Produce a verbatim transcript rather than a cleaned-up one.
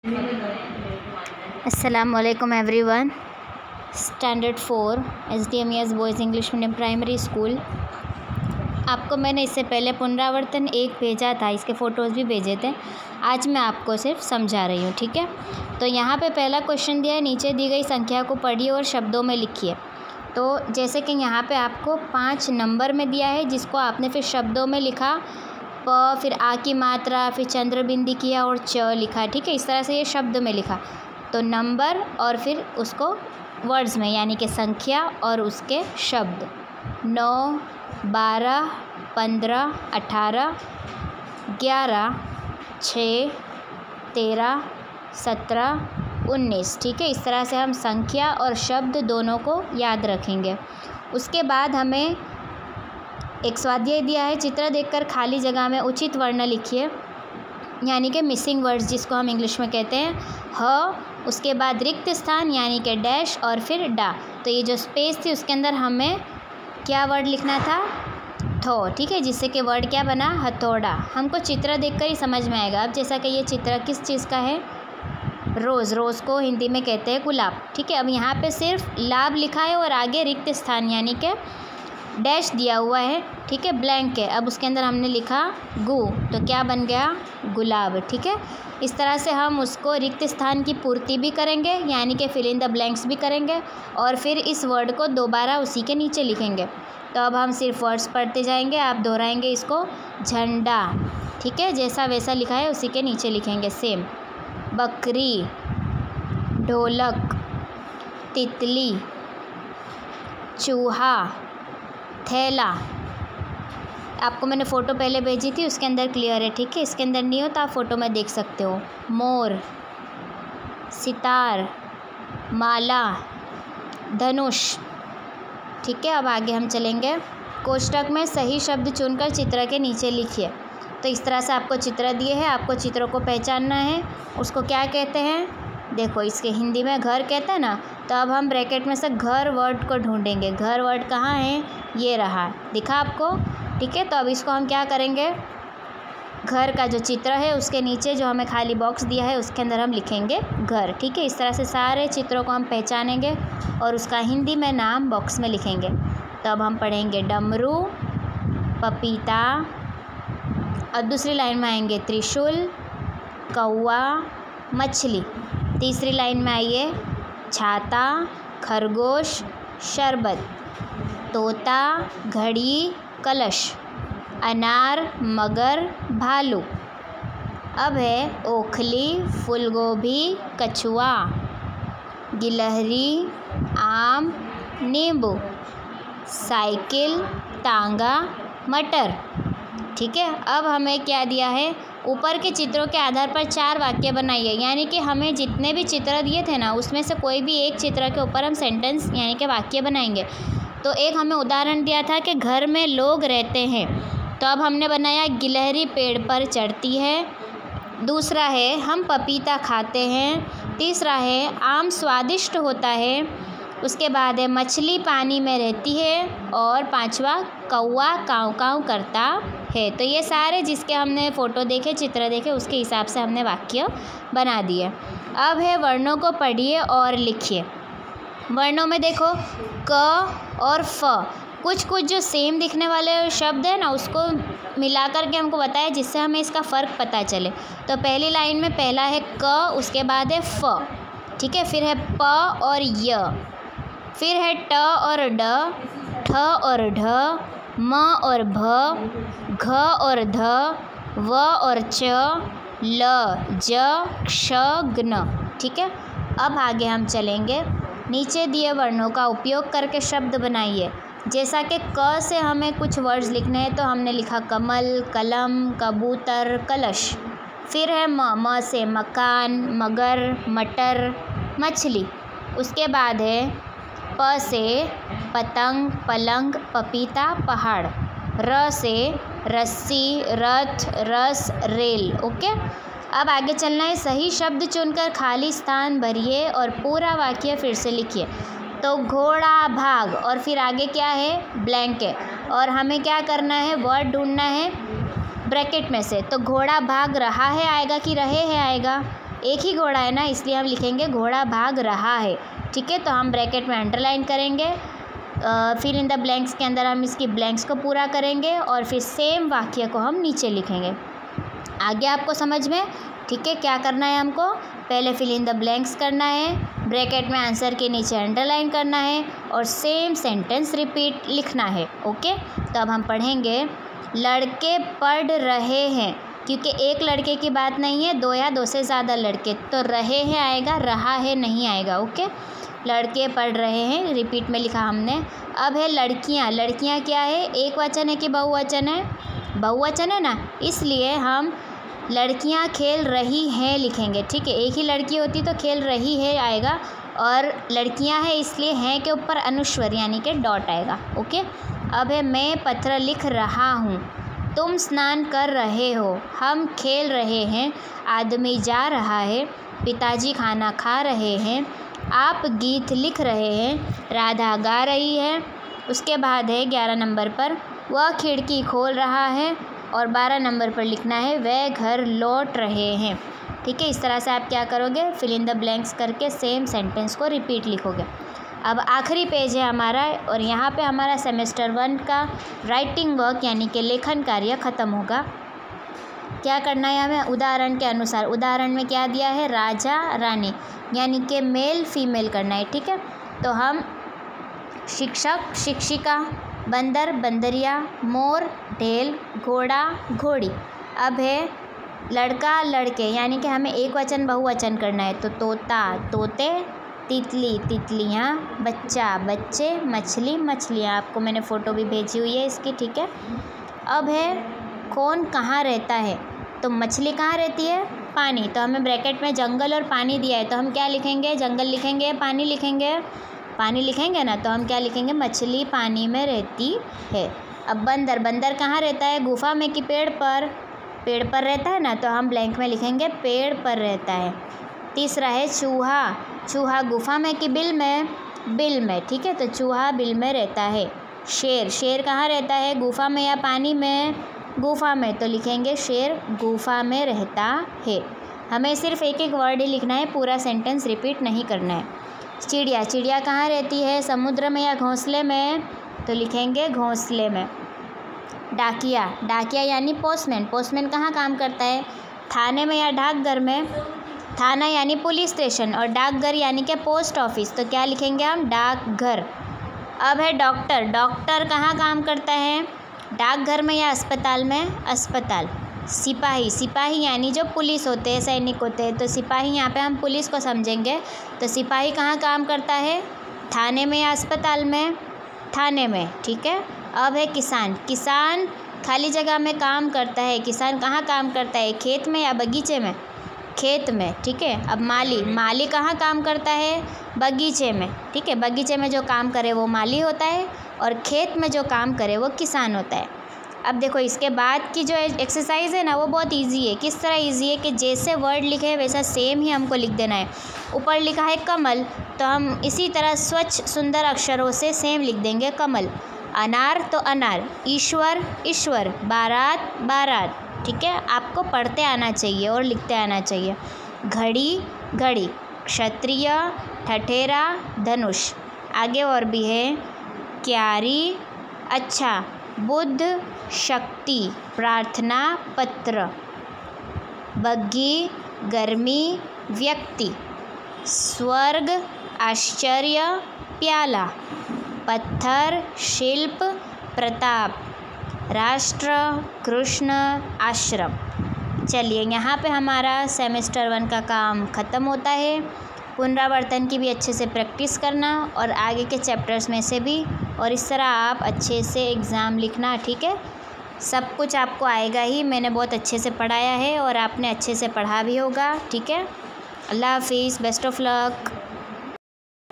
अस्सलामुअलैकुम everyone. Standard four S D M E S boys English medium primary school. आपको मैंने इससे पहले पुनरावर्तन एक भेजा था, इसके फ़ोटोज़ भी भेजे थे। आज मैं आपको सिर्फ समझा रही हूँ, ठीक है। तो यहाँ पे पहला क्वेश्चन दिया है, नीचे दी गई संख्या को पढ़िए और शब्दों में लिखिए। तो जैसे कि यहाँ पे आपको पाँच नंबर में दिया है, जिसको आपने फिर शब्दों में लिखा, प, फिर आ की मात्रा, फिर चंद्र बिंदी किया और च लिखा, ठीक है। इस तरह से ये शब्द में लिखा, तो नंबर और फिर उसको वर्ड्स में, यानी कि संख्या और उसके शब्द। नौ, बारह, पंद्रह, अठारह, ग्यारह, छः, तेरह, सत्रह, उन्नीस, ठीक है। इस तरह से हम संख्या और शब्द दोनों को याद रखेंगे। उसके बाद हमें एक स्वाध्याय दिया है, चित्र देखकर खाली जगह में उचित वर्ण लिखिए, यानी कि मिसिंग वर्ड्स जिसको हम इंग्लिश में कहते हैं। ह, उसके बाद रिक्त स्थान यानी कि डैश और फिर डा। तो ये जो स्पेस थी उसके अंदर हमें क्या वर्ड लिखना था? थो, ठीक है, जिससे कि वर्ड क्या बना? हथौड़ा। हमको चित्र देखकर ही समझ में आएगा। अब जैसा कि ये चित्र किस चीज़ का है? रोज़। रोज़ को हिंदी में कहते हैं गुलाब, ठीक है। अब यहाँ पे सिर्फ लाभ लिखा है और आगे रिक्त स्थान यानी कि डैश दिया हुआ है, ठीक है, ब्लैंक है। अब उसके अंदर हमने लिखा गु, तो क्या बन गया? गुलाब, ठीक है। इस तरह से हम उसको रिक्त स्थान की पूर्ति भी करेंगे, यानी कि फिल इन द ब्लैंक्स भी करेंगे, और फिर इस वर्ड को दोबारा उसी के नीचे लिखेंगे। तो अब हम सिर्फ वर्ड्स पढ़ते जाएंगे, आप दोहराएंगे इसको। झंडा, ठीक है, जैसा वैसा लिखा है उसी के नीचे लिखेंगे सेम। बकरी, ढोलक, तितली, चूहा, थैला। आपको मैंने फ़ोटो पहले भेजी थी, उसके अंदर क्लियर है, ठीक है। इसके अंदर नहीं हो तो आप फ़ोटो में देख सकते हो। मोर, सितार, माला, धनुष, ठीक है। अब आगे हम चलेंगे। कोष्ठक में सही शब्द चुनकर चित्र के नीचे लिखिए। तो इस तरह से आपको चित्र दिए हैं, आपको चित्रों को पहचानना है। उसको क्या कहते हैं? देखो, इसके हिंदी में घर कहते हैं ना, तो अब हम ब्रैकेट में से घर वर्ड को ढूंढेंगे। घर वर्ड कहाँ है? ये रहा, दिखा आपको, ठीक है। तो अब इसको हम क्या करेंगे? घर का जो चित्र है उसके नीचे जो हमें खाली बॉक्स दिया है उसके अंदर हम लिखेंगे घर, ठीक है। इस तरह से सारे चित्रों को हम पहचानेंगे और उसका हिंदी में नाम बॉक्स में लिखेंगे। तो अब हम पढ़ेंगे डमरू, पपीता, और दूसरी लाइन में आएंगे त्रिशूल, कौवा, मछली। तीसरी लाइन में आइए छाता, खरगोश, शरबत, तोता, घड़ी, कलश, अनार, मगर, भालू। अब है ओखली, फूलगोभी, कछुआ, गिलहरी, आम, नींबू, साइकिल, तांगा, मटर, ठीक है। अब हमें क्या दिया है? ऊपर के चित्रों के आधार पर चार वाक्य बनाइए, यानी कि हमें जितने भी चित्र दिए थे ना उसमें से कोई भी एक चित्र के ऊपर हम सेंटेंस यानी कि वाक्य बनाएंगे। तो एक हमें उदाहरण दिया था कि घर में लोग रहते हैं, तो अब हमने बनाया गिलहरी पेड़ पर चढ़ती है। दूसरा है हम पपीता खाते हैं। तीसरा है आम स्वादिष्ट होता है। उसके बाद है मछली पानी में रहती है। और पांचवा कौवा काँव काँव करता है। तो ये सारे जिसके हमने फ़ोटो देखे, चित्र देखे, उसके हिसाब से हमने वाक्य बना दिए। अब है वर्णों को पढ़िए और लिखिए। वर्णों में देखो क और फ, कुछ कुछ जो सेम दिखने वाले शब्द है ना उसको मिला कर के हमको बताया, जिससे हमें इसका फ़र्क पता चले। तो पहली लाइन में पहला है क, उसके बाद है फ, ठीक है। फिर है प और य, फिर है ट और ड, ठ और ढ, म और भ, घ और ध, व और च, ल, ज, क्ष, ज्ञ, ठीक है। अब आगे हम चलेंगे। नीचे दिए वर्णों का उपयोग करके शब्द बनाइए। जैसा कि क से हमें कुछ वर्ड्स लिखने हैं, तो हमने लिखा कमल, कलम, कबूतर, कलश। फिर है म, म से मकान, मगर, मटर, मछली। उसके बाद है प से पतंग, पलंग, पपीता, पहाड़। र से रस्सी, रथ, रस, रेल, ओके। अब आगे चलना है। सही शब्द चुनकर खाली स्थान भरिए और पूरा वाक्य फिर से लिखिए। तो घोड़ा भाग, और फिर आगे क्या है? ब्लैंक है, और हमें क्या करना है? वर्ड ढूंढना है ब्रैकेट में से। तो घोड़ा भाग रहा है आएगा कि रहे है आएगा? एक ही घोड़ा है ना, इसलिए हम लिखेंगे घोड़ा भाग रहा है। ठीक है, तो हम ब्रैकेट में अंडरलाइन करेंगे, फिर इन द ब्लैंक्स के अंदर हम इसकी ब्लैंक्स को पूरा करेंगे और फिर सेम वाक्य को हम नीचे लिखेंगे। आगे आपको समझ में? ठीक है, क्या करना है हमको? पहले फिल इन द ब्लैंक्स करना है, ब्रैकेट में आंसर के नीचे अंडरलाइन करना है और सेम सेंटेंस रिपीट लिखना है। ओके, तो अब हम पढ़ेंगे लड़के पढ़ रहे हैं, क्योंकि एक लड़के की बात नहीं है, दो या दो से ज़्यादा लड़के, तो रहे हैं आएगा, रहा है नहीं आएगा। ओके, लड़के पढ़ रहे हैं रिपीट में लिखा हमने। अब है लड़कियां। लड़कियां क्या है? एक वचन है कि बहुवचन है? बहुवचन है ना, इसलिए हम लड़कियां खेल रही हैं लिखेंगे। ठीक है, एक ही लड़की होती तो खेल रही है आएगा, और लड़कियां हैं इसलिए हैं के ऊपर अनुस्वर यानी कि डॉट आएगा। ओके, अब है मैं पत्र लिख रहा हूँ, तुम स्नान कर रहे हो, हम खेल रहे हैं, आदमी जा रहा है, पिताजी खाना खा रहे हैं, आप गीत लिख रहे हैं, राधा गा रही है। उसके बाद है ग्यारह नंबर पर वह खिड़की खोल रहा है, और बारह नंबर पर लिखना है वह घर लौट रहे हैं। ठीक है, इस तरह से आप क्या करोगे? फिल इन द ब्लैंक्स करके सेम सेंटेंस को रिपीट लिखोगे। अब आखिरी पेज है हमारा, और यहाँ पे हमारा सेमेस्टर वन का राइटिंग वर्क यानी कि लेखन कार्य ख़त्म होगा। क्या करना है हमें? उदाहरण के अनुसार, उदाहरण में क्या दिया है? राजा रानी, यानी कि मेल फीमेल करना है। ठीक है, तो हम शिक्षक शिक्षिका, बंदर बंदरिया, मोर ढेल, घोड़ा घोड़ी। अब है लड़का लड़के, यानी कि हमें एक वचन बहुवचन करना है, तो तोता तोते, तितली तितलियाँ, बच्चा बच्चे, मछली मछलियाँ। आपको मैंने फ़ोटो भी भेजी हुई है इसकी। ठीक है, अब है कौन कहाँ रहता है, तो मछली कहाँ रहती है? पानी, तो हमें ब्रैकेट में जंगल और पानी दिया है, तो हम क्या लिखेंगे? जंगल लिखेंगे, पानी लिखेंगे? पानी लिखेंगे ना, तो हम क्या लिखेंगे? मछली पानी में रहती है। अब बंदर, बंदर कहाँ रहता है? गुफा में कि पेड़ पर? पेड़ पर रहता है ना, तो हम ब्लैंक में लिखेंगे पेड़ पर रहता है। तीसरा है चूहा, चूहा गुफा में कि बिल में? बिल में। ठीक है, तो चूहा बिल में रहता है। शेर, शेर कहाँ रहता है? गुफा में या पानी में? गुफा में, तो लिखेंगे शेर गुफा में रहता है। हमें सिर्फ एक एक वर्ड ही लिखना है, पूरा सेंटेंस रिपीट नहीं करना है। चिड़िया, चिड़िया कहाँ रहती है? समुद्र में या घोंसले में? तो लिखेंगे घोंसले में। डाकिया, डाकिया यानी पोस्टमैन, पोस्टमैन कहाँ काम करता है? थाने में या डाकघर में? थाना यानी पुलिस स्टेशन, और डाकघर यानी कि पोस्ट ऑफिस, तो क्या लिखेंगे हम? डाकघर। अब है डॉक्टर, डॉक्टर कहाँ काम करता है? डाकघर में या अस्पताल में? अस्पताल। सिपाही, सिपाही यानी जो पुलिस होते हैं, सैनिक होते हैं, तो सिपाही यहाँ पे हम पुलिस को समझेंगे, तो सिपाही कहाँ काम करता है? थाने में या अस्पताल में? थाने में। ठीक है, अब है किसान, किसान खाली जगह में काम करता है, किसान कहाँ काम करता है? खेत में या बगीचे में? खेत में। ठीक है, अब माली, माली कहाँ काम करता है? बगीचे में। ठीक है, बगीचे में जो काम करे वो माली होता है, और खेत में जो काम करे वो किसान होता है। अब देखो इसके बाद की जो एक्सरसाइज है ना, वो बहुत इजी है। किस तरह इजी है कि जैसे वर्ड लिखे हैं वैसा सेम ही हमको लिख देना है। ऊपर लिखा है कमल, तो हम इसी तरह स्वच्छ सुंदर अक्षरों से सेम लिख देंगे कमल। अनार तो अनार, ईश्वर ईश्वर, बारात बारात। ठीक है, आपको पढ़ते आना चाहिए और लिखते आना चाहिए। घड़ी घड़ी, क्षत्रिय, ठठेरा, धनुष। आगे और भी है क्यारी, अच्छा, बुद्ध, शक्ति, प्रार्थना पत्र, बग्घी, गर्मी, व्यक्ति, स्वर्ग, आश्चर्य, प्याला, पत्थर, शिल्प, प्रताप, राष्ट्र, कृष्ण, आश्रम। चलिए यहाँ पे हमारा सेमेस्टर वन का काम ख़त्म होता है। पुनरावर्तन की भी अच्छे से प्रैक्टिस करना और आगे के चैप्टर्स में से भी, और इस तरह आप अच्छे से एग्ज़ाम लिखना। ठीक है, सब कुछ आपको आएगा ही, मैंने बहुत अच्छे से पढ़ाया है और आपने अच्छे से पढ़ा भी होगा। ठीक है, अल्लाह हाफिज़, बेस्ट ऑफ लक।